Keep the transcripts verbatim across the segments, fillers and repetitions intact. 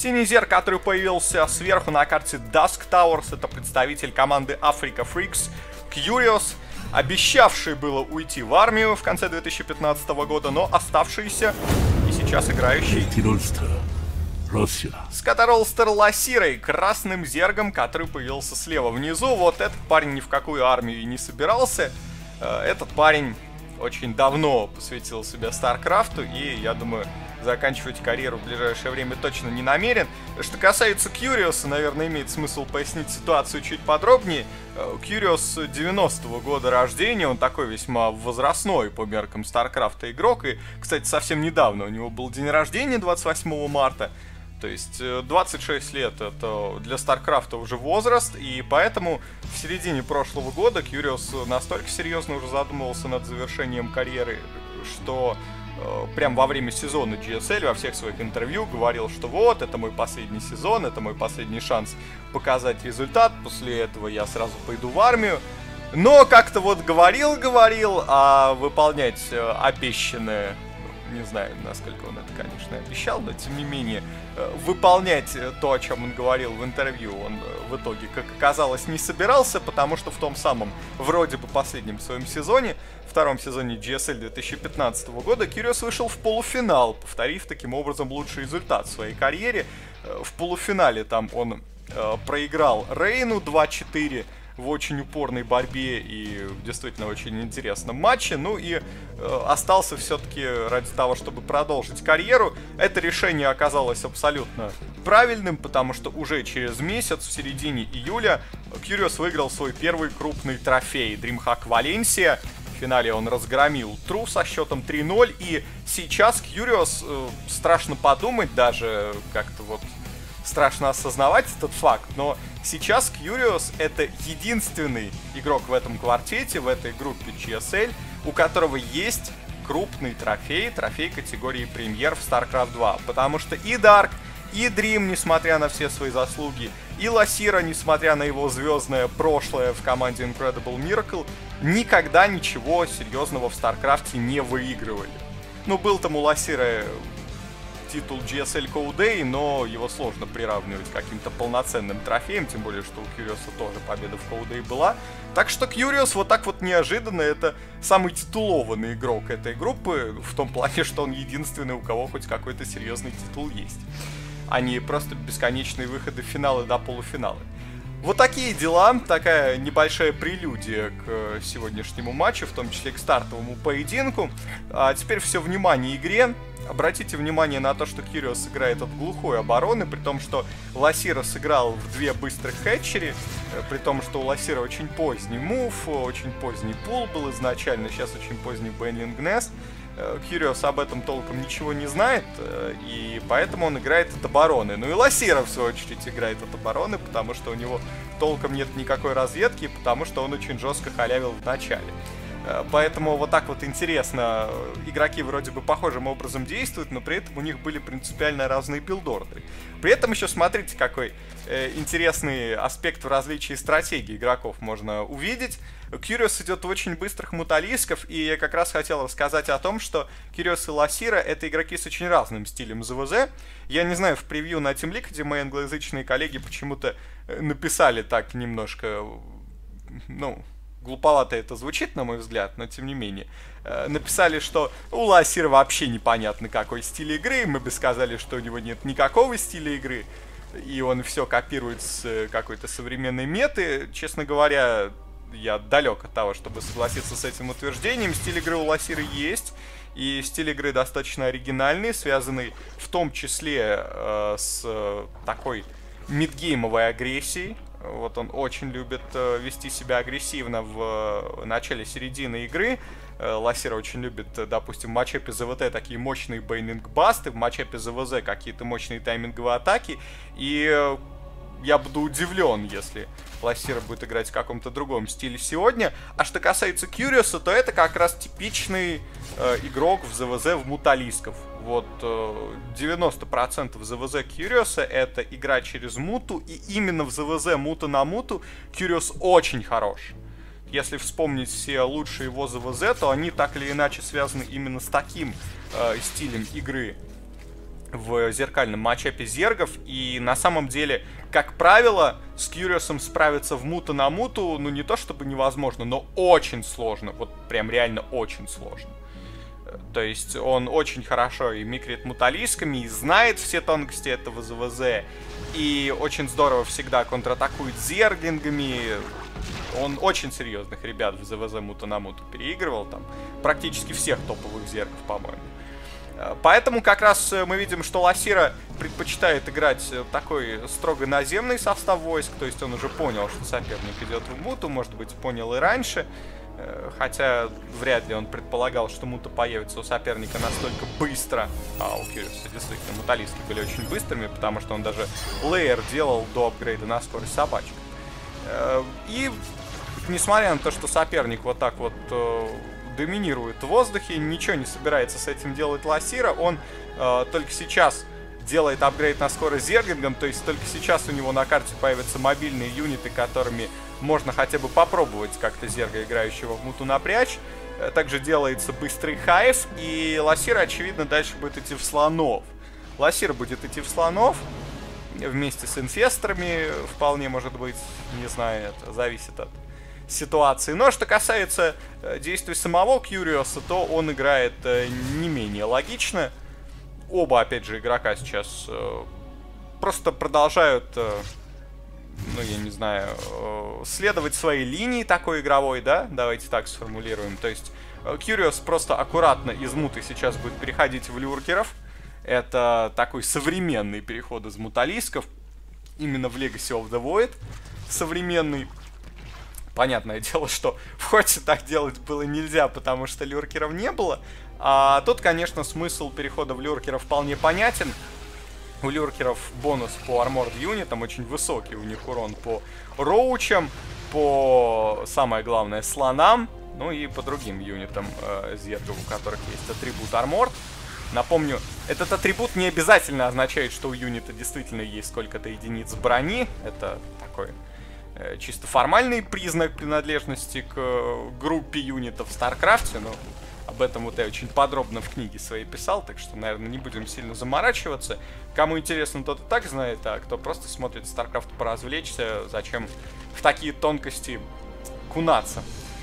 Синий зер, который появился сверху на карте Dusk Towers, это представитель команды Africa Freaks, Curious, обещавший было уйти в армию в конце две тысячи пятнадцатого года, но оставшийся и сейчас играющий Скотаролстер Ласирой, красным зергом, который появился слева внизу. Вот этот парень ни в какую армию и не собирался. Этот парень очень давно посвятил себя Старкрафту, и, я думаю, заканчивать карьеру в ближайшее время точно не намерен. Что касается Curious, наверное, имеет смысл пояснить ситуацию чуть подробнее. Curious девяностого года рождения, он такой весьма возрастной по меркам Старкрафта игрок. И, кстати, совсем недавно у него был день рождения, двадцать восьмого марта. То есть двадцать шесть лет это для Старкрафта уже возраст, и поэтому в середине прошлого года Curious настолько серьезно уже задумывался над завершением карьеры, что э, прям во время сезона джи эс эл во всех своих интервью говорил, что вот, это мой последний сезон, это мой последний шанс показать результат, после этого я сразу пойду в армию. Но как-то вот говорил-говорил, а выполнять обещанное... Не знаю, насколько он это, конечно, обещал, но тем не менее, выполнять то, о чем он говорил в интервью, он в итоге, как оказалось, не собирался, потому что в том самом, вроде бы, последнем своем сезоне, втором сезоне джи эс эл две тысячи пятнадцатого года, Curious вышел в полуфинал, повторив таким образом лучший результат в своей карьере. В полуфинале там он э, проиграл Рейну два четыре, в очень упорной борьбе и действительно очень интересном матче. Ну и э, остался все-таки ради того, чтобы продолжить карьеру. Это решение оказалось абсолютно правильным, потому что уже через месяц, в середине июля, Curious выиграл свой первый крупный трофей — DreamHack Валенсия. В финале он разгромил Тру со счетом три ноль. И сейчас Curious, э, страшно подумать даже, как-то вот страшно осознавать этот факт, но сейчас Curious — это единственный игрок в этом квартете, в этой группе джи эс эл, у которого есть крупный трофей, трофей категории премьер в StarCraft два. Потому что и Dark, и Dream, несмотря на все свои заслуги, и Ласира, несмотря на его звездное прошлое в команде Incredible Miracle, никогда ничего серьезного в StarCraft не выигрывали. Ну, был там у Ласира титул джи эс эл Code, но его сложно приравнивать к каким-то полноценным трофеям, тем более, что у Curious тоже победа в Code была. Так что Curious вот так вот неожиданно — это самый титулованный игрок этой группы, в том плане, что он единственный, у кого хоть какой-то серьезный титул есть, а не просто бесконечные выходы в финалы до полуфинала. Вот такие дела, такая небольшая прелюдия к сегодняшнему матчу, в том числе к стартовому поединку. А теперь все внимание игре. Обратите внимание на то, что Curious играет от глухой обороны, при том, что Ласира сыграл в две быстрых хэтчери, при том, что у Ласира очень поздний мув, очень поздний пул был изначально, сейчас очень поздний Бэнлинг Нест. Curious об этом толком ничего не знает, и поэтому он играет от обороны. Ну и Ласира, в свою очередь, играет от обороны, потому что у него толком нет никакой разведки, потому что он очень жестко халявил в начале. Поэтому вот так вот интересно, игроки вроде бы похожим образом действуют, но при этом у них были принципиально разные билдорды. При этом еще смотрите, какой э, интересный аспект в различии стратегий игроков можно увидеть. Curious идет в очень быстрых муталисков, и я как раз хотел рассказать о том, что Curious и Ласира — это игроки с очень разным стилем ЗВЗ. Я не знаю, в превью на Team Liquid мои англоязычные коллеги почему-то написали так немножко, ну... глуповато это звучит, на мой взгляд, но тем не менее. Э, написали, что у Ласира вообще непонятно какой стиль игры, мы бы сказали, что у него нет никакого стиля игры, и он все копирует с какой-то современной меты. Честно говоря, я далек от того, чтобы согласиться с этим утверждением. Стиль игры у Ласира есть, и стиль игры достаточно оригинальный, связанный в том числе э, с э, такой мидгеймовой агрессией. Вот он очень любит э, вести себя агрессивно в э, начале-середины игры. Э, Ласира очень любит, э, допустим, в матчапе ЗВТ такие мощные бейнинг-басты, в матчапе ЗВЗ какие-то мощные тайминговые атаки. И э, я буду удивлен, если Ласира будет играть в каком-то другом стиле сегодня. А что касается Curious, то это как раз типичный э, игрок в ЗВЗ в муталисков. Вот э, девяносто процентов ЗВЗ Curious — это игра через муту, и именно в ЗВЗ мута на муту Curious очень хорош. Если вспомнить все лучшие его ЗВЗ, то они так или иначе связаны именно с таким э, стилем игры. в зеркальном матчапе зергов, и на самом деле, как правило, с Кьюриосом справиться в мута на муту, ну не то чтобы невозможно, но очень сложно, вот прям реально очень сложно. То есть он очень хорошо и микрит муталисками, и знает все тонкости этого ЗВЗ, и очень здорово всегда контратакует зерглингами. Он очень серьезных ребят в ЗВЗ мута на муту переигрывал, там практически всех топовых зергов, по-моему. Поэтому как раз мы видим, что Ласира предпочитает играть такой строго наземный состав войск, то есть он уже понял, что соперник идет в муту, может быть, понял и раньше, хотя вряд ли он предполагал, что мута появится у соперника настолько быстро, а у Кьюриоса действительно муталистки были очень быстрыми, потому что он даже лейер делал до апгрейда на скорость собачек. И несмотря на то, что соперник вот так вот доминирует в воздухе, ничего не собирается с этим делать Ласира, он э, только сейчас делает апгрейд на скорость зерглингом, то есть только сейчас у него на карте появятся мобильные юниты, которыми можно хотя бы попробовать как-то зерга, играющего в муту, напрячь. Также делается быстрый хайф, и Ласира, очевидно, дальше будет идти в слонов. Ласира будет идти в слонов вместе с инфесторами, вполне может быть, не знаю, это зависит от ситуации. Но что касается э, действий самого Кьюриоса, то он играет э, не менее логично. Оба, опять же, игрока сейчас э, просто продолжают, э, ну, я не знаю, э, следовать своей линии такой игровой, да? Давайте так сформулируем. То есть э, Кьюриос просто аккуратно из муты сейчас будет переходить в люркеров. Это такой современный переход из муталисков именно в Legacy of the Void. Современный. Понятное дело, что в Хоте так делать было нельзя, потому что люркеров не было. А тут, конечно, смысл перехода в люркеров вполне понятен. У люркеров бонус по арморд юнитам очень высокий, у них урон по роучам, по, самое главное, слонам, ну и по другим юнитам э, зергов, у которых есть атрибут арморд. Напомню, этот атрибут не обязательно означает, что у юнита действительно есть сколько-то единиц брони. Это такой э, чисто формальный признак принадлежности к э, группе юнитов в Старкрафте, но об этом вот я очень подробно в книге своей писал, так что, наверное, не будем сильно заморачиваться. Кому интересно, тот и так знает, а кто просто смотрит Старкрафт поразвлечься, зачем в такие тонкости кунаться.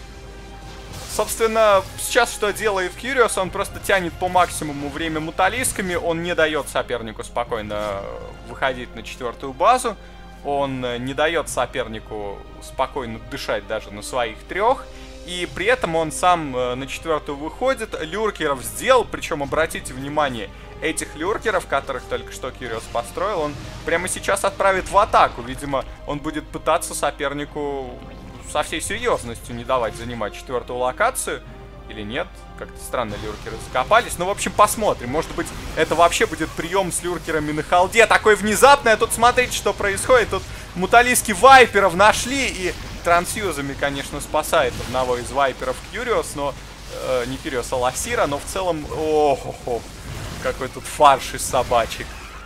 Собственно, сейчас что делает Кьюриос? Он просто тянет по максимуму время муталисками, он не дает сопернику спокойно выходить на четвертую базу, он не дает сопернику спокойно дышать даже на своих трех, и при этом он сам на четвертую выходит, люркеров сделал, причем обратите внимание, этих люркеров, которых только что Кьюриос построил, он прямо сейчас отправит в атаку, видимо, он будет пытаться сопернику со всей серьезностью не давать занимать четвертую локацию. Или нет? Как-то странно люркеры закопались. Ну, в общем, посмотрим. Может быть, это вообще будет прием с люркерами на холде. Такой внезапный. А тут смотрите, что происходит. Тут муталиски вайперов нашли. И трансюзами, конечно, спасает одного из вайперов Кьюриос. Но э, не Кьюриос, а Ласира. Но в целом... Ох, какой тут фарш из собачек.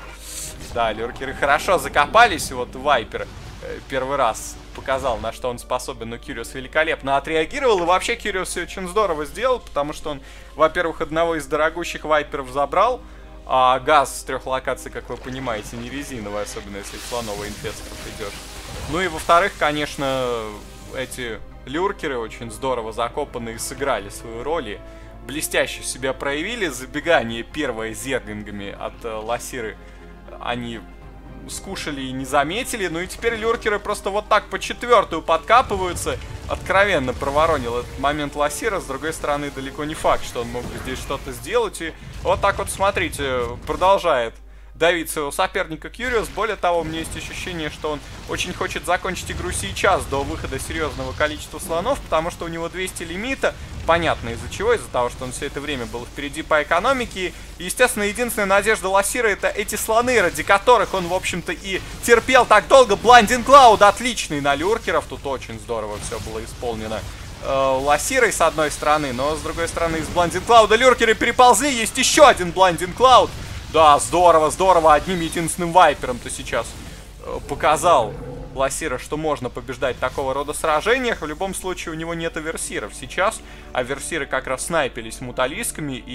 Да, люркеры хорошо закопались. И вот вайпер э, первый раз показал, на что он способен, но Кьюриос великолепно отреагировал, и вообще Кьюриос все очень здорово сделал, потому что он, во-первых, одного из дорогущих вайперов забрал, а газ с трех локаций, как вы понимаете, не резиновый, особенно если слоновый инфесторов идешь. Ну и во-вторых, конечно, эти люркеры очень здорово закопанные сыграли свою роль и блестяще себя проявили. Забегание первое зерглингами от э, Ласиры они скушали и не заметили. Ну и теперь люркеры просто вот так по четвертую подкапываются. Откровенно проворонил этот момент Ласира. С другой стороны, далеко не факт, что он мог бы здесь что-то сделать. И вот так вот, смотрите, продолжает давить своего соперника Кьюриос. Более того, у меня есть ощущение, что он очень хочет закончить игру сейчас, до выхода серьезного количества слонов, потому что у него двести лимита. Понятно из-за чего, из-за того, что он все это время был впереди по экономике. И, естественно, единственная надежда Ласира — это эти слоны, ради которых он, в общем-то, и терпел так долго. Blinding Cloud отличный на люркеров. Тут очень здорово все было исполнено э, Ласирой с одной стороны, но с другой стороны из Blinding Cloud люркеры переползли. Есть еще один Blinding Cloud. Да, здорово, здорово. Одним единственным вайпером-то сейчас э, показал Ласира, что можно побеждать такого рода сражениях. В любом случае у него нет аверсиров сейчас. Аверсиры как раз снайпились муталисками, и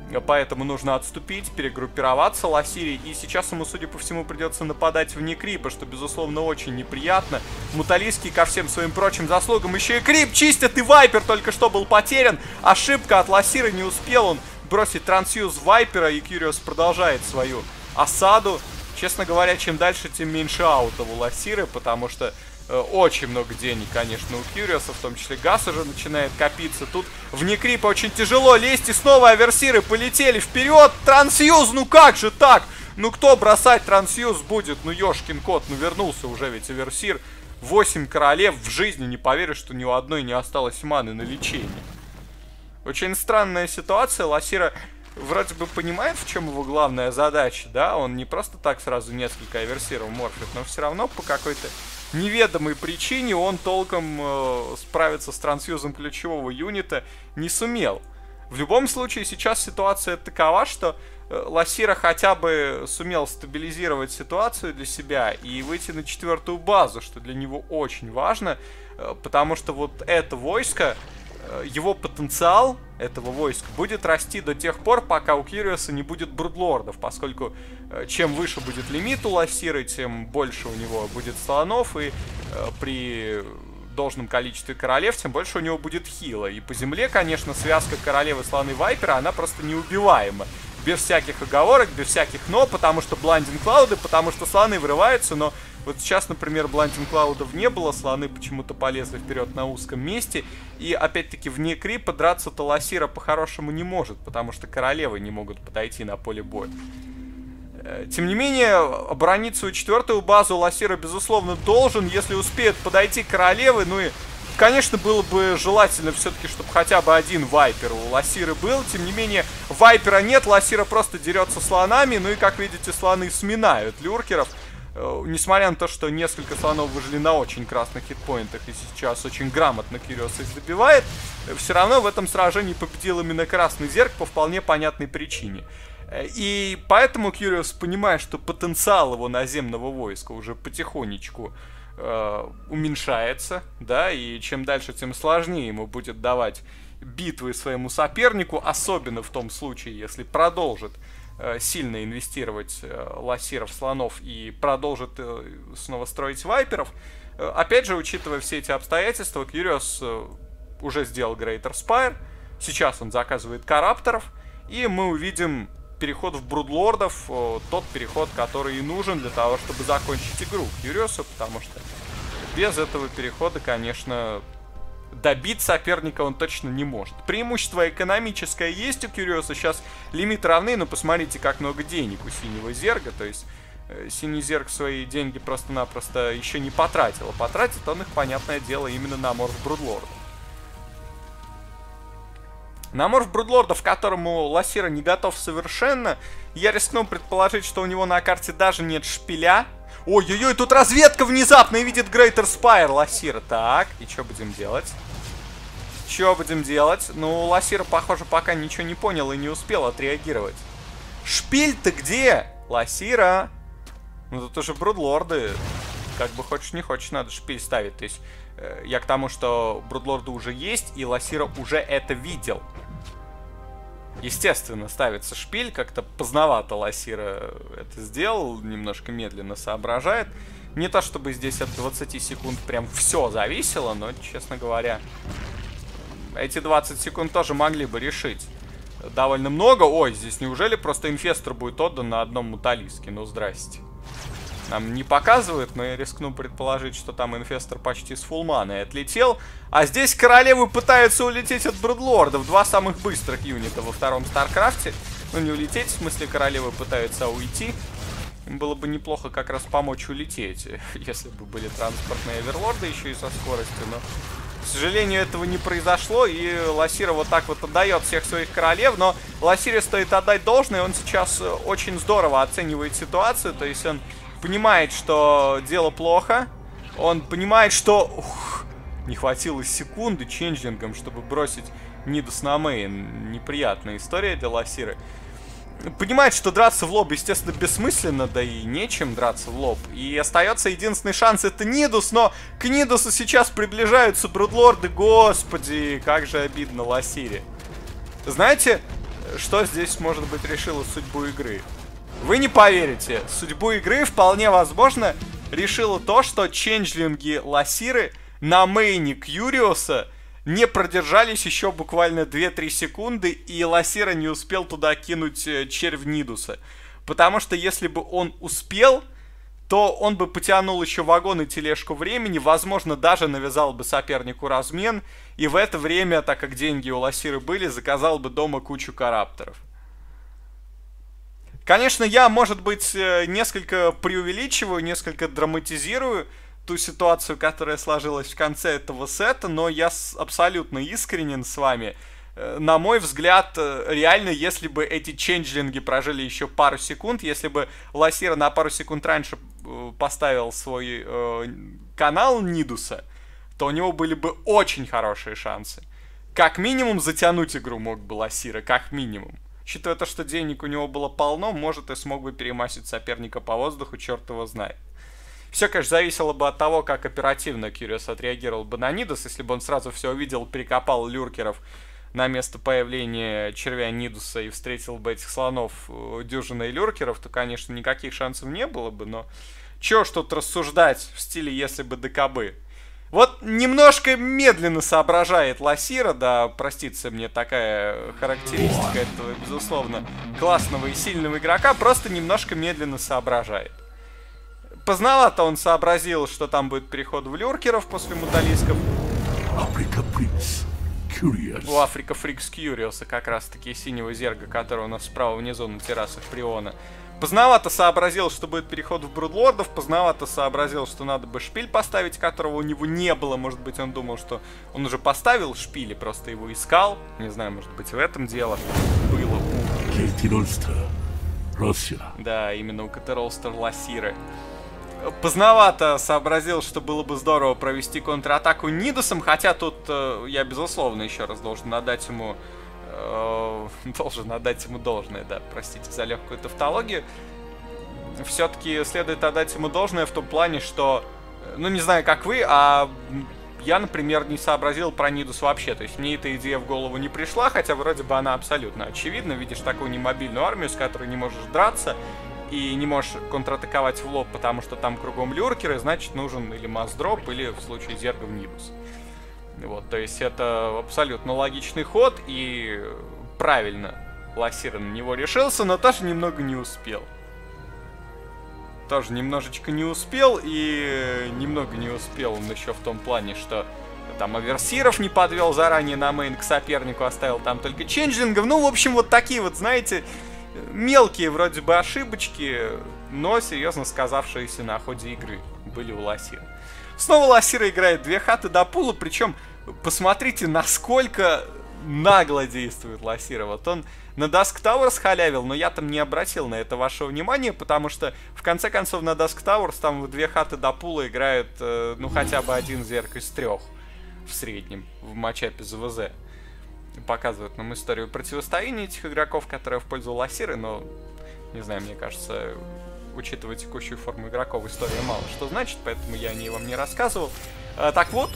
Поэтому нужно отступить, перегруппироваться Ласире. И сейчас ему, судя по всему, придется нападать вне крипа, что, безусловно, очень неприятно. Муталийский ко всем своим прочим заслугам еще и крип чистят, и Вайпер только что был потерян. Ошибка от Ласиры, не успел он бросить трансфьюз Вайпера, и Кьюриос продолжает свою осаду. Честно говоря, чем дальше, тем меньше аутов у Ласиры, потому что э, очень много денег, конечно, у Кьюриоса, в том числе газ уже начинает копиться. Тут вне крипа очень тяжело лезть, и снова аверсиры полетели вперед. Трансфьюз, ну как же так? Ну кто бросать трансфьюз будет? Ну ёшкин кот, ну вернулся уже ведь аверсир. Восемь королев, в жизни не поверишь, что ни у одной не осталось маны на лечение. Очень странная ситуация, Ласира вроде бы понимает, в чем его главная задача, да, он не просто так сразу несколько аверсиров морфит, но все равно по какой-то неведомой причине он толком э, справиться с трансфьюзом ключевого юнита не сумел. В любом случае сейчас ситуация такова, что э, Ласира хотя бы сумел стабилизировать ситуацию для себя и выйти на четвертую базу, что для него очень важно, э, потому что вот это войско, его потенциал этого войска будет расти до тех пор, пока у Кьюриоса не будет брудлордов, поскольку э, чем выше будет лимит у Ласиры, тем больше у него будет слонов, и э, при должном количестве королев, тем больше у него будет хила. И по земле, конечно, связка королевы слоны Вайпера, она просто неубиваема. Без всяких оговорок, без всяких но, потому что бландинг клауды, потому что слоны вырываются, но вот сейчас, например, бландинг клаудов не было, слоны почему-то полезли вперед на узком месте, и опять-таки вне крипа драться-то Ласира по-хорошему не может, потому что королевы не могут подойти на поле боя. Тем не менее, оборонить свою четвертую базу Ласира, безусловно, должен, если успеют подойти королевы, ну и конечно, было бы желательно все-таки, чтобы хотя бы один Вайпер у Ласиры был. Тем не менее, Вайпера нет, Ласира просто дерется слонами. Ну и, как видите, слоны сминают люркеров. Э, несмотря на то, что несколько слонов выжили на очень красных хитпоинтах, и сейчас очень грамотно Кьюриос их добивает, э, все равно в этом сражении победил именно красный зерк по вполне понятной причине. Э, и поэтому Кьюриос понимает, что потенциал его наземного войска уже потихонечку уменьшается, да, и чем дальше, тем сложнее ему будет давать битвы своему сопернику, особенно в том случае, если продолжит э, сильно инвестировать э, Ласиров, слонов и продолжит э, снова строить вайперов. Э, опять же, учитывая все эти обстоятельства, Кьюриос э, уже сделал Greater Spire, сейчас он заказывает коррупторов, и мы увидим переход в Брудлордов, тот переход, который и нужен для того, чтобы закончить игру Кьюриосу, потому что без этого перехода, конечно, добить соперника он точно не может. Преимущество экономическое есть у Кьюриоса, сейчас лимит равны, но посмотрите, как много денег у синего зерга, то есть э, синий зерг свои деньги просто-напросто еще не потратил, а потратит он их, понятное дело, именно на морф Брудлорда. На морф Брудлорда, в которому Ласира не готов совершенно, я рискну предположить, что у него на карте даже нет шпиля. Ой-ой-ой, тут разведка внезапно и видит Greater Spire Ласира. Так, и что будем делать? Что будем делать? Ну, Ласира, похоже, пока ничего не понял и не успел отреагировать. Шпиль-то где? Ласира. Ну, тут уже Брудлорды. Как бы хочешь не хочешь, надо шпиль ставить. То есть, э, я к тому, что Брудлорды уже есть, и Ласира уже это видел. Естественно, ставится шпиль, как-то поздновато Ласира это сделал, немножко медленно соображает. Не то чтобы здесь от двадцати секунд прям все зависело, но, честно говоря, эти двадцать секунд тоже могли бы решить довольно много. Ой, здесь неужели просто инфестор будет отдан на одном муталиске? Ну, здрасте. Нам не показывают, но я рискну предположить, что там инфестор почти с фуллманой отлетел. А здесь королевы пытаются улететь от Брудлордов. Два самых быстрых юнита во втором Старкрафте. Ну, не улететь, в смысле, королевы пытаются уйти. Им было бы неплохо как раз помочь улететь, если бы были транспортные оверлорды еще и со скоростью. Но, к сожалению, этого не произошло. И Ласира вот так вот отдает всех своих королев. Но Ласире стоит отдать должное. Он сейчас очень здорово оценивает ситуацию. То есть он понимает, что дело плохо. Он понимает, что ух, не хватило секунды ченджингом, чтобы бросить Нидус на мейн. Неприятная история для Ласиры. Понимает, что драться в лоб, естественно, бессмысленно, да и нечем драться в лоб. И остается единственный шанс — это Нидус, но к Нидусу сейчас приближаются Брудлорды. Господи, как же обидно Ласире. Знаете, что здесь, может быть, решило судьбу игры? Вы не поверите, судьбу игры вполне возможно решило то, что ченджлинги Ласиры на мейне Кьюриоса не продержались еще буквально две-три секунды, и Ласира не успел туда кинуть червь Нидуса. Потому что если бы он успел, то он бы потянул еще вагон и тележку времени, возможно, даже навязал бы сопернику размен, и в это время, так как деньги у Ласиры были, заказал бы дома кучу карапторов. Конечно, я, может быть, несколько преувеличиваю, несколько драматизирую ту ситуацию, которая сложилась в конце этого сета, но я абсолютно искренен с вами. На мой взгляд, реально, если бы эти ченджлинги прожили еще пару секунд, если бы Ласира на пару секунд раньше поставил свой э, канал Нидуса, то у него были бы очень хорошие шансы. Как минимум затянуть игру мог бы Ласира, как минимум. Учитывая то, что денег у него было полно, может, и смог бы перемассить соперника по воздуху, черт его знает. Все, конечно, зависело бы от того, как оперативно Кьюриос отреагировал бы на Нидус. Если бы он сразу все увидел, перекопал люркеров на место появления червя Нидуса и встретил бы этих слонов дюжиной люркеров, то, конечно, никаких шансов не было бы, но чё ж тут рассуждать в стиле «если бы ДКБ». Вот немножко медленно соображает Ласира, да, простится мне такая характеристика этого, безусловно, классного и сильного игрока, просто немножко медленно соображает. Поздновато он сообразил, что там будет переход в люркеров после муталисков. Африка Фрикс Кьюриос. У Африка Фрикс Кьюриоса как раз таки синего зерга, который у нас справа внизу на террасах Приона. Поздновато сообразил, что будет переход в Брудлордов, поздновато сообразил, что надо бы шпиль поставить, которого у него не было. Может быть, он думал, что он уже поставил шпиль и просто его искал. Не знаю, может быть, в этом дело было у... Кейти Ролстер, Россия. Да, именно у Кейти Ролстер Ласиры. Поздновато сообразил, что было бы здорово провести контратаку Нидусом, хотя тут э, я, безусловно, еще раз должен отдать ему... должен отдать ему должное, да, простите за легкую тавтологию. Все-таки следует отдать ему должное в том плане, что, ну, не знаю, как вы, а я, например, не сообразил про Нидус вообще. То есть мне эта идея в голову не пришла, хотя вроде бы она абсолютно очевидна. Видишь такую немобильную армию, с которой не можешь драться и не можешь контратаковать в лоб, потому что там кругом люркеры, значит, нужен или масс-дроп, или в случае зергов Нидус. Вот, то есть это абсолютно логичный ход, и правильно Ласира на него решился, но тоже немного не успел. Тоже немножечко не успел, и немного не успел он еще в том плане, что там аверсиров не подвел заранее на мейн к сопернику, оставил там только ченджлингов. Ну, в общем, вот такие вот, знаете, мелкие вроде бы ошибочки, но серьезно сказавшиеся на ходе игры были у Ласира. Снова Ласира играет две хаты до пула, причем посмотрите, насколько нагло действует Ласира. Вот он на Dusk Towers халявил, но я там не обратил на это вашего внимания, потому что, в конце концов, на Dusk Towers там в две хаты до пула играет, э, ну, хотя бы один зерк из трех в среднем в матчапе за ВЗ. Показывают нам историю противостояния этих игроков, которые в пользу Ласиры, но, не знаю, мне кажется... учитывая текущую форму игроков, история мало что значит, поэтому я о ней вам не рассказывал. А, так вот,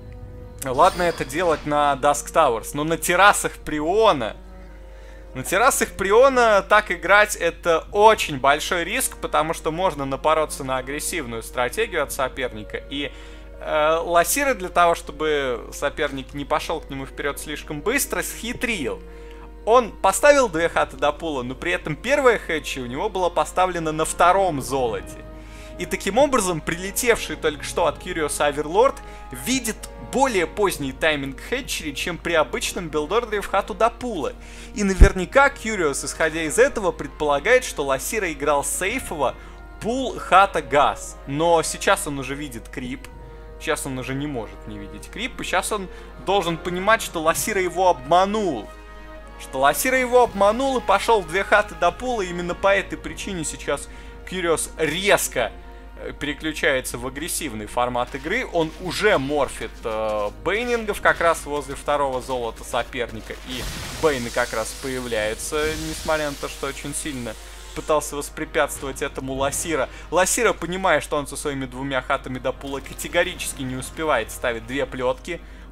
ладно это делать на Dusk Towers, но на террасах Приона, на террасах Приона так играть это очень большой риск, потому что можно напороться на агрессивную стратегию от соперника, и э, Ласира для того, чтобы соперник не пошел к нему вперед слишком быстро, схитрил. Он поставил две хаты до пула, но при этом первая хэтчи у него была поставлена на втором золоте. И таким образом, прилетевший только что от Кьюриоса Оверлорд видит более поздний тайминг хэтчери, чем при обычном билдордере в хату до пула. И наверняка Кьюриос, исходя из этого, предполагает, что Ласира играл сейфово пул хата газ. Но сейчас он уже видит крип. Сейчас он уже не может не видеть крип. И сейчас он должен понимать, что Ласира его обманул. Что Ласира его обманул и пошел в две хаты до пула. И именно по этой причине сейчас Кьюриос резко переключается в агрессивный формат игры. Он уже морфит э, бейнингов как раз возле второго золота соперника. И бейны как раз появляются, несмотря на то, что очень сильно пытался воспрепятствовать этому Ласира. Ласира, понимая, что он со своими двумя хатами до пула категорически не успевает, ставит две плетки.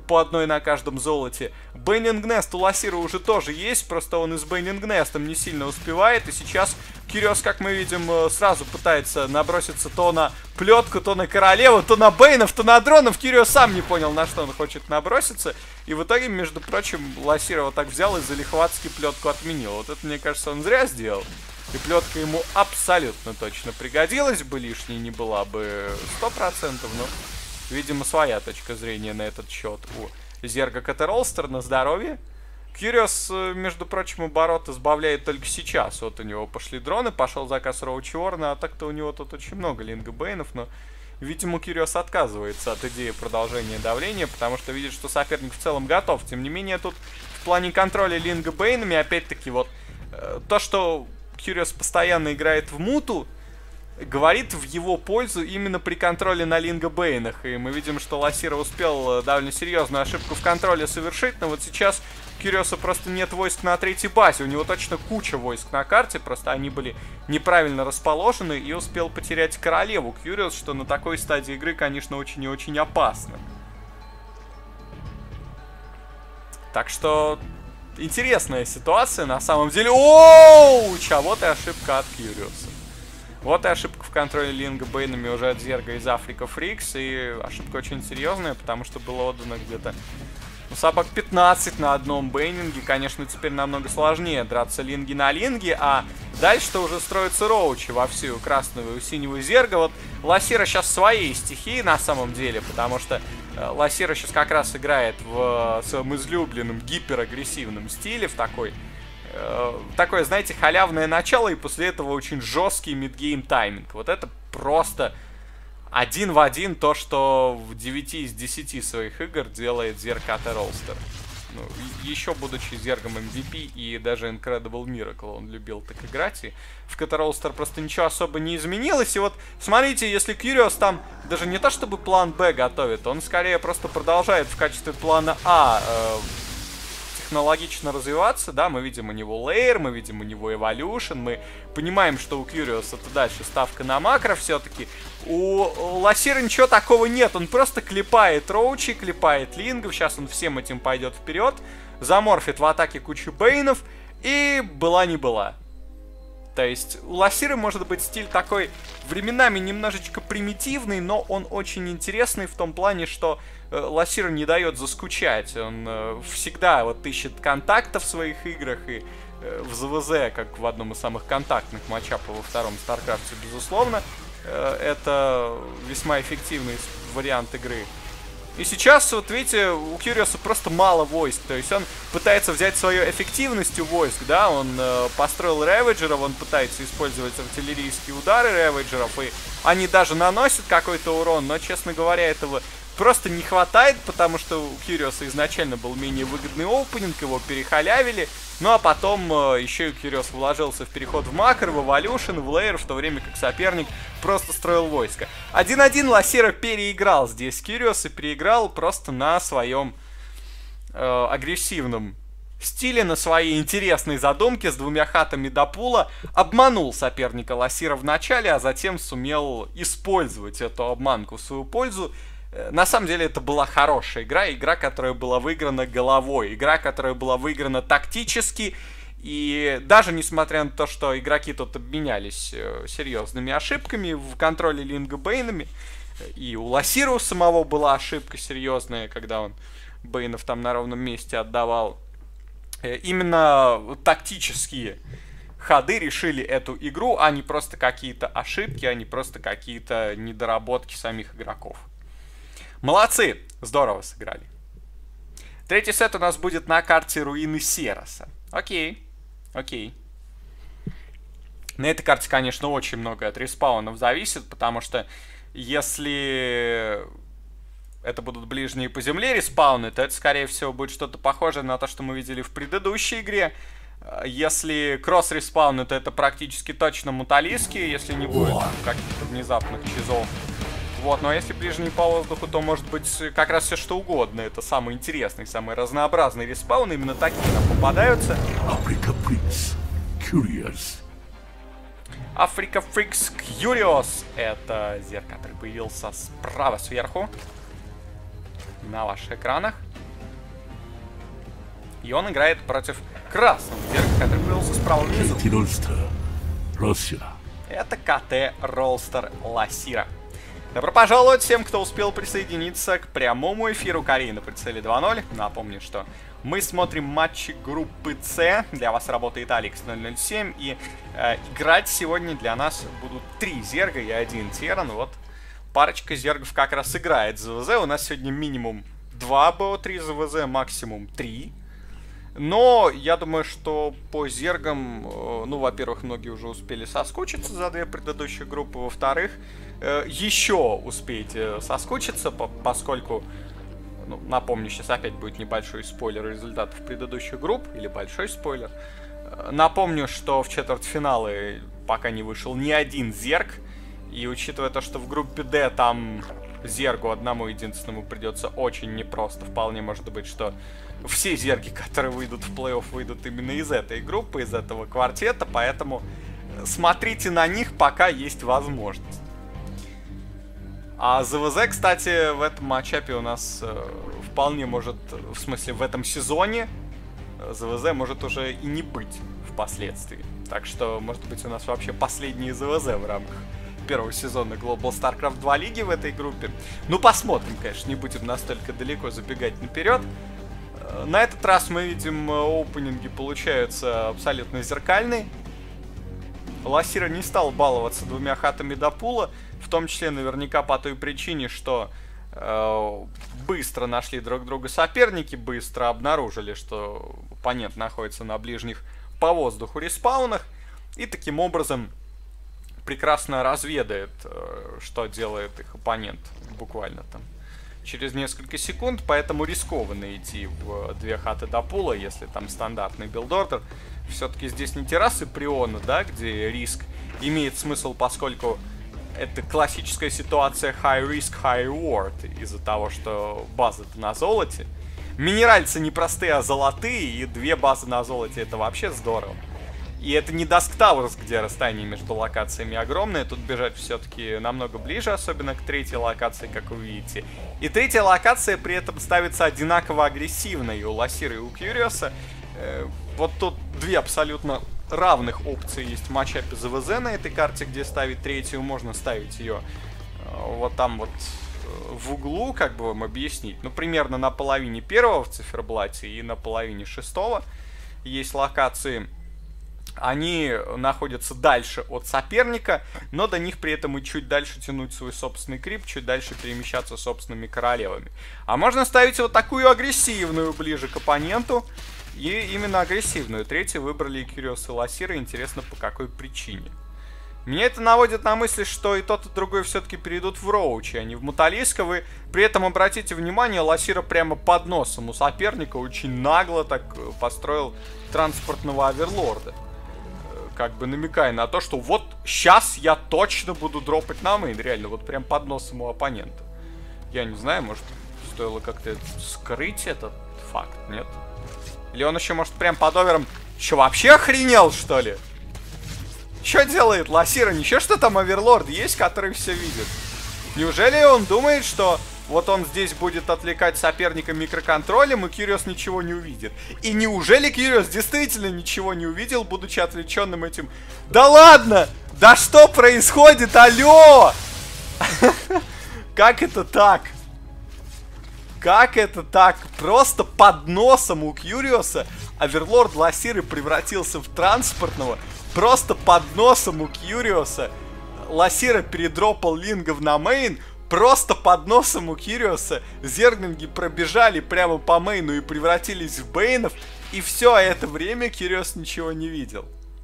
по одной на каждом золоте. Бейнинг Нест у Ласира уже тоже есть, просто он и с Бейнинг Нестом не сильно успевает. И сейчас Кюриос, как мы видим, сразу пытается наброситься то на плетку, то на королеву, то на Бейнов, то на дронов. Кюриос сам не понял, на что он хочет наброситься. И в итоге, между прочим, Ласир вот так взял и залихватски плетку отменил. Вот это, мне кажется, он зря сделал. И плетка ему абсолютно точно пригодилась бы, лишней не была бы сто процентов, но, видимо, своя точка зрения на этот счет у Зерга Каттеролстер. На здоровье. Кюриос, между прочим, обороты сбавляет только сейчас. Вот у него пошли дроны, пошел заказ Роучи Уорна, а так-то у него тут очень много Линга Бейнов, но, видимо, Кюриос отказывается от идеи продолжения давления, потому что видит, что соперник в целом готов. Тем не менее, тут в плане контроля Линга Бейнами, опять-таки, вот, э, то, что Кюриос постоянно играет в муту, говорит в его пользу именно при контроле на Линга Бейнах. И мы видим, что Ласира успел довольно серьезную ошибку в контроле совершить, но вот сейчас Кюриоса просто нет войск на третьей базе. У него точно куча войск на карте, просто они были неправильно расположены, и успел потерять королеву Кюриос, что на такой стадии игры, конечно, очень и очень опасно. Так что интересная ситуация на самом деле. Оу! Ча, вот и ошибка от Кюриоса. Вот и ошибка в контроле Линга Бейнами уже от Зерга из Africa Freaks. И ошибка очень серьезная, потому что было отдано где-то, ну, собак пятнадцать на одном бейнинге. Конечно, теперь намного сложнее драться линги на линге. А дальше-то уже строится Роучи вовсю, у красного и у синего Зерга. Вот Ласира сейчас в своей стихии на самом деле, потому что Ласира сейчас как раз играет в своем излюбленном гиперагрессивном стиле, в такой, э, такое, знаете, халявное начало, и после этого очень жесткий мидгейм тайминг. Вот это просто один в один то, что в девяти из десяти своих игр делает Зерг Каттеролстер. Ну, еще будучи Зергом эм ви пи и даже Incredible Miracle он любил так играть, и в Каттеролстер просто ничего особо не изменилось. И вот смотрите, если Кюриос там даже не то чтобы план Б готовит, он скорее просто продолжает в качестве плана А э, технологично развиваться, да, мы видим у него лейер, мы видим у него эволюшн, мы понимаем, что у Кюриоса это дальше ставка на макро все-таки. У Ласира ничего такого нет, он просто клепает Роучи, клепает Лингов, сейчас он всем этим пойдет вперед, заморфит в атаке кучу бейнов, и была не была. То есть у Ласира может быть стиль такой временами немножечко примитивный, но он очень интересный в том плане, что э, Ласир не дает заскучать. Он э, всегда вот ищет контакта в своих играх, и э, в зэ вэ зэ, как в одном из самых контактных матчапов во втором Старкрафте, безусловно, э, это весьма эффективный вариант игры. И сейчас, вот видите, у Кюриоса просто мало войск, то есть он пытается взять свою эффективность у войск, да, он э, построил реведжеров, он пытается использовать артиллерийские удары реведжеров, и они даже наносят какой-то урон, но, честно говоря, этого просто не хватает, потому что у Кюриоса изначально был менее выгодный опенинг, его перехалявили, ну а потом э, еще и Кюриос вложился в переход в макро, в эволюшн, в лейер, в то время как соперник просто строил войско. один-один Ласира переиграл здесь Кюриос и переиграл просто на своем э, агрессивном стиле, на своей интересной задумке с двумя хатами до пула, обманул соперника Ласира в начале, а затем сумел использовать эту обманку в свою пользу. На самом деле это была хорошая игра, игра, которая была выиграна головой, игра, которая была выиграна тактически, и даже несмотря на то, что игроки тут обменялись серьезными ошибками в контроле Линга Бейнами, и у Ласира у самого была ошибка серьезная, когда он Бейнов там на ровном месте отдавал, именно тактические ходы решили эту игру, а не просто какие-то ошибки, а не просто какие-то недоработки самих игроков. Молодцы! Здорово сыграли. Третий сет у нас будет на карте Руины Сероса. Окей. Окей. На этой карте, конечно, очень много от респаунов зависит, потому что если это будут ближние по земле респауны, то это, скорее всего, будет что-то похожее на то, что мы видели в предыдущей игре. Если кросс-респауны, то это практически точно муталиски, если не будет каких-то внезапных чизов. Вот, ну а если ближний по воздуху, то может быть как раз все что угодно. Это самый интересный, самый разнообразный респаун. Именно такие нам попадаются. Africa Freaks Curious. Africa Freaks Curious. Это Зерг, который появился справа сверху на ваших экранах. И он играет против красного зерга, который появился справа внизу. Это КТ Ролстер Ласира. Добро пожаловать всем, кто успел присоединиться к прямому эфиру Кореи на прицеле два ноль. Напомню, что мы смотрим матчи группы С. Для вас работает Алекс ноль ноль семь. И э, играть сегодня для нас будут три зерга и один теран. Вот парочка зергов как раз играет за ВЗ. У нас сегодня минимум два БО три за ВЗ, максимум три. Но я думаю, что по зергам, ну, во-первых, многие уже успели соскучиться за две предыдущие группы. Во-вторых, еще успеете соскучиться, поскольку, ну, напомню, сейчас опять будет небольшой спойлер результатов предыдущих групп, или большой спойлер. Напомню, что в четвертьфинале пока не вышел ни один зерг, и учитывая то, что в группе Д там зергу одному единственному придется очень непросто, вполне может быть, что все зерги, которые выйдут в плей-офф, выйдут именно из этой группы, из этого квартета, поэтому смотрите на них, пока есть возможность. А ЗВЗ, кстати, в этом матчапе у нас э, вполне может, в смысле, в этом сезоне ЗВЗ может уже и не быть впоследствии. Так что, может быть, у нас вообще последний ЗВЗ в рамках первого сезона Global StarCraft два лиги в этой группе. Ну, посмотрим, конечно, не будем настолько далеко забегать наперед. На этот раз мы видим, опенинги получаются абсолютно зеркальные. Ласира не стал баловаться двумя хатами до пула, в том числе наверняка по той причине, что э, быстро нашли друг друга соперники, быстро обнаружили, что оппонент находится на ближних по воздуху респаунах, и таким образом прекрасно разведает, э, что делает их оппонент буквально там через несколько секунд, поэтому рискованно идти в две хаты до пула, если там стандартный билд-ордер. Все-таки здесь не террасы Приона, да, где риск имеет смысл, поскольку это классическая ситуация high risk, high reward, из-за того, что база-то на золоте. Минеральцы не простые, а золотые, и две базы на золоте — это вообще здорово. И это не Dusk Towers, где расстояние между локациями огромное. Тут бежать все-таки намного ближе, особенно к третьей локации, как вы видите. И третья локация при этом ставится одинаково агрессивно и у Ласира, и у Кьюриоса. Э, вот тут две абсолютно равных опции есть в матчапе за ВЗ на этой карте, где ставить третью. Можно ставить ее э, вот там вот э, в углу, как бы вам объяснить. Ну, примерно на половине первого в циферблате и на половине шестого есть локации. Они находятся дальше от соперника, но до них при этом и чуть дальше тянуть свой собственный крип, чуть дальше перемещаться собственными королевами. А можно ставить вот такую агрессивную ближе к оппоненту. И именно агрессивную. Третью выбрали и Кьюриос, и Ласира. Интересно, по какой причине. Меня это наводит на мысль, что и тот, и другой все-таки перейдут в Роучи, а не в Муталиска. Вы при этом обратите внимание, Ласира прямо под носом у соперника очень нагло так построил транспортного оверлорда. Как бы намекая на то, что вот сейчас я точно буду дропать на мейн. Реально, вот прям под носом у оппонента. Я не знаю, может, стоило как-то скрыть этот факт, нет? Или он еще, может, прям под овером... Че, вообще охренел, что ли? Че делает Ласира? Ничего, что там оверлорд есть, который все видит? Неужели он думает, что вот он здесь будет отвлекать соперника микроконтролем, и Кьюриос ничего не увидит? И неужели Кьюриос действительно ничего не увидел, будучи отвлеченным этим? Да ладно! Да что происходит? Алло! Как это так? Как это так? Просто под носом у Кьюриоса оверлорд Ласиры превратился в транспортного. Просто под носом у Кьюриоса Ласира передропал лингов на мейн. Просто под носом у Кьюриоса зерглинги пробежали прямо по мейну и превратились в бейнов. И все это время Кьюриос ничего не видел.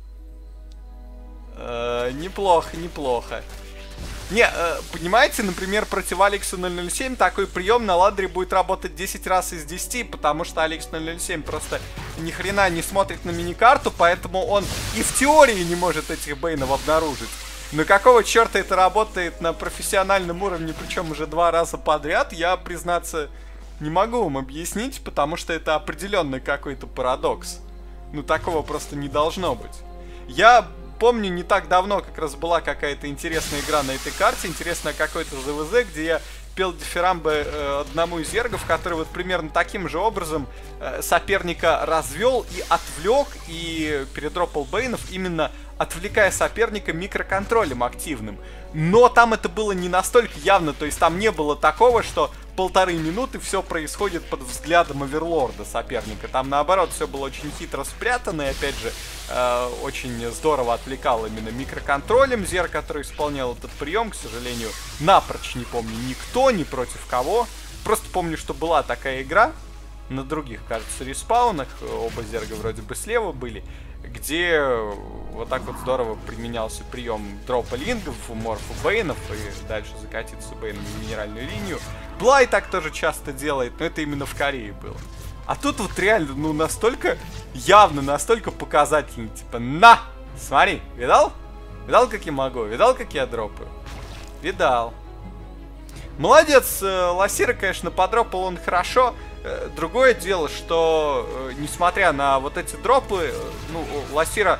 Э-э, неплохо, неплохо. Не, э, понимаете, например, против Алекса ноль ноль семь такой прием на ладере будет работать десять раз из десяти, потому что Алекс ноль ноль семь просто ни хрена не смотрит на миникарту, поэтому он и в теории не может этих бейнов обнаружить. Но какого черта это работает на профессиональном уровне, причем уже два раза подряд, я, признаться, не могу вам объяснить, потому что это определенный какой-то парадокс. Ну, такого просто не должно быть. Я помню, не так давно как раз была какая-то интересная игра на этой карте, интересная какой-то ЗВЗ, где я пел дифирамбы э, одному из зергов, который вот примерно таким же образом э, соперника развел и отвлек, и передропал бейнов, именно отвлекая соперника микроконтролем активным. Но там это было не настолько явно, то есть там не было такого, что полторы минуты все происходит под взглядом оверлорда соперника. Там наоборот все было очень хитро спрятано, и опять же э, очень здорово отвлекал именно микроконтролем зерг, который исполнял этот прием. К сожалению, напрочь не помню никто, ни против кого. Просто помню, что была такая игра на других, кажется, респаунах, оба зерга вроде бы слева были, где вот так вот здорово применялся прием дропа лингов, морфа бейнов, и дальше закатиться бейном в минеральную линию. Блай так тоже часто делает, но это именно в Корее было. А тут вот реально, ну, настолько явно, настолько показательно, типа, на, смотри, видал? Видал, как я могу? Видал, как я дропаю? Видал. Молодец, Ласира, конечно, подропал он хорошо. Другое дело, что, несмотря на вот эти дропы, ну, Ласира...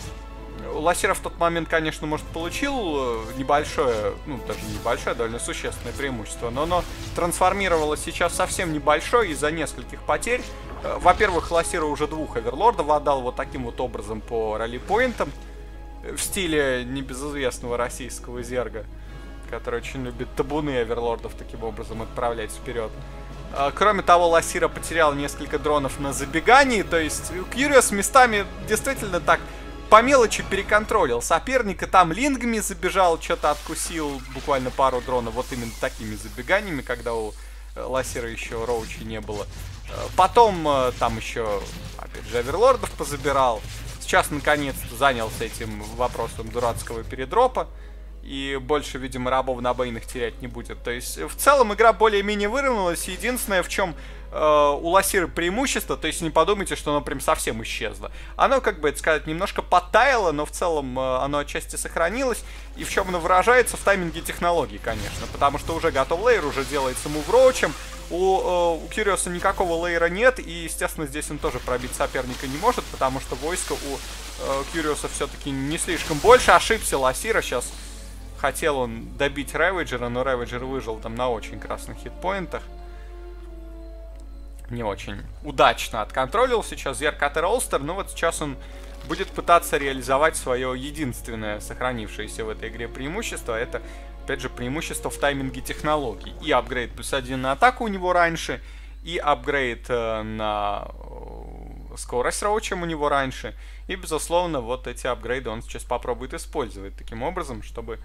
Ласира в тот момент, конечно, может, получил небольшое, ну, даже небольшое, довольно существенное преимущество, но оно трансформировалось сейчас совсем небольшое из-за нескольких потерь. Во-первых, Ласира уже двух оверлордов отдал вот таким вот образом по ралли-поинтам, в стиле небезызвестного российского зерга, который очень любит табуны оверлордов таким образом отправлять вперед. Кроме того, Ласира потерял несколько дронов на забегании, то есть Curious местами действительно так по мелочи переконтролил соперника, там лингами забежал, что-то откусил буквально пару дронов вот именно такими забеганиями, когда у Ласира еще роучи не было. Потом там еще, опять же, оверлордов позабирал. Сейчас, наконец-то, занялся этим вопросом дурацкого передропа. И больше, видимо, рабов на бейнах терять не будет. То есть, в целом, игра более-менее выровнялась. Единственное, в чем э, у Ласиры преимущество, то есть не подумайте, что оно прям совсем исчезло. Оно, как бы это сказать, немножко подтаяло, но в целом э, оно отчасти сохранилось. И в чем оно выражается? В тайминге технологий, конечно. Потому что уже готов лейер, уже делается мув роучем. У, э, у Кьюриоса никакого лейера нет, и, естественно, здесь он тоже пробить соперника не может, потому что войско у э, Кьюриоса все-таки не слишком больше. Ошибся Ласира сейчас. Хотел он добить Рэвиджера, но Рэвиджер выжил там на очень красных хитпоинтах. Не очень удачно отконтролил сейчас зерг от Ролстер, но вот сейчас он будет пытаться реализовать свое единственное сохранившееся в этой игре преимущество. Это, опять же, преимущество в тайминге технологий. И апгрейд плюс один на атаку у него раньше, и апгрейд э, на э, скорость роучем у него раньше. И, безусловно, вот эти апгрейды он сейчас попробует использовать таким образом, чтобы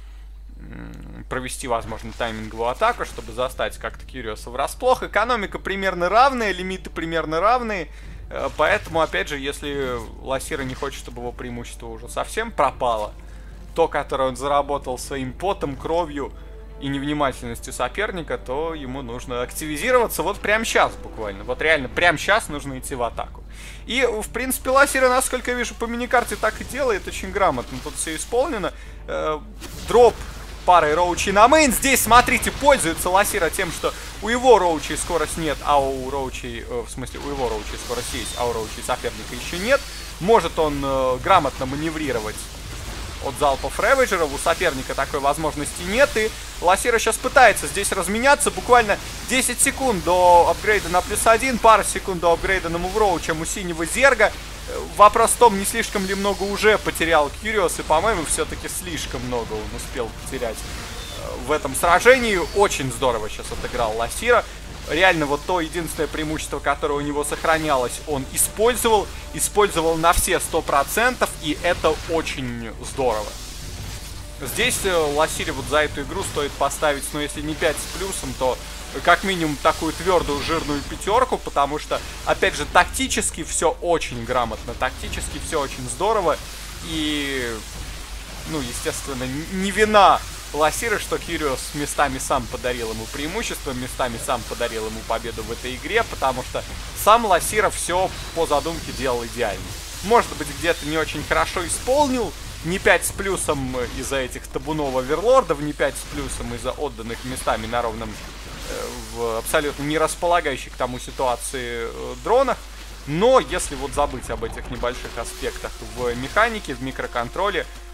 провести, возможно, тайминговую атаку, чтобы застать как-то Кьюриоса врасплох. Экономика примерно равная, лимиты примерно равные. Поэтому, опять же, если Ласира не хочет, чтобы его преимущество уже совсем пропало, то, которое он заработал своим потом, кровью и невнимательностью соперника, то ему нужно активизироваться вот прямо сейчас буквально. Вот реально прямо сейчас нужно идти в атаку. И, в принципе, Ласира, насколько я вижу, по миникарте так и делает, очень грамотно. Тут все исполнено. Э, дроп парой роучей на мейн. Здесь, смотрите, пользуется Ласира тем, что у его роучей скорость нет, а у роучей, э, в смысле, у его роучей скорость есть, а у роучей соперника еще нет. Может он э, грамотно маневрировать от залпов Рэвиджеров, у соперника такой возможности нет, и Ласира сейчас пытается здесь разменяться, буквально десять секунд до апгрейда на плюс один, пара секунд до апгрейда на мувроучем у синего зерга. Вопрос в том, не слишком ли много уже потерял Кьюриос, и, по-моему, все-таки слишком много он успел потерять в этом сражении. Очень здорово сейчас отыграл Ласира. Реально, вот то единственное преимущество, которое у него сохранялось, он использовал. Использовал на все сто процентов, и это очень здорово. Здесь Ласире вот за эту игру стоит поставить, ну, если не пять с плюсом, то как минимум такую твердую жирную пятерку, потому что, опять же, тактически все очень грамотно, тактически все очень здорово. И, ну, естественно, не вина Ласира, что Кьюриос местами сам подарил ему преимущество, местами сам подарил ему победу в этой игре, потому что сам Ласира все по задумке делал идеально. Может быть, где-то не очень хорошо исполнил, не пять с плюсом из-за этих табунов оверлордов, не пять с плюсом из-за отданных местами на ровном, э, в абсолютно не располагающих к тому ситуации э, дронах. Но если вот забыть об этих небольших аспектах в механике, в микроконтроле,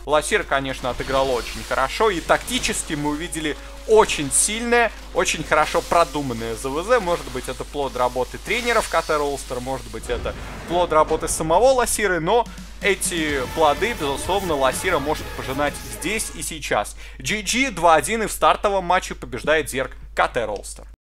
Лассира, конечно, отыграл очень хорошо, и тактически мы увидели очень сильное, очень хорошо продуманное ЗВЗ. Может быть, это плод работы тренеров Ката Ролстер, может быть, это плод работы самого Лассиры, но эти плоды, безусловно, Лассира может пожинать здесь и сейчас. джи джи два один, и в стартовом матче побеждает Зерг Ката Ролстер.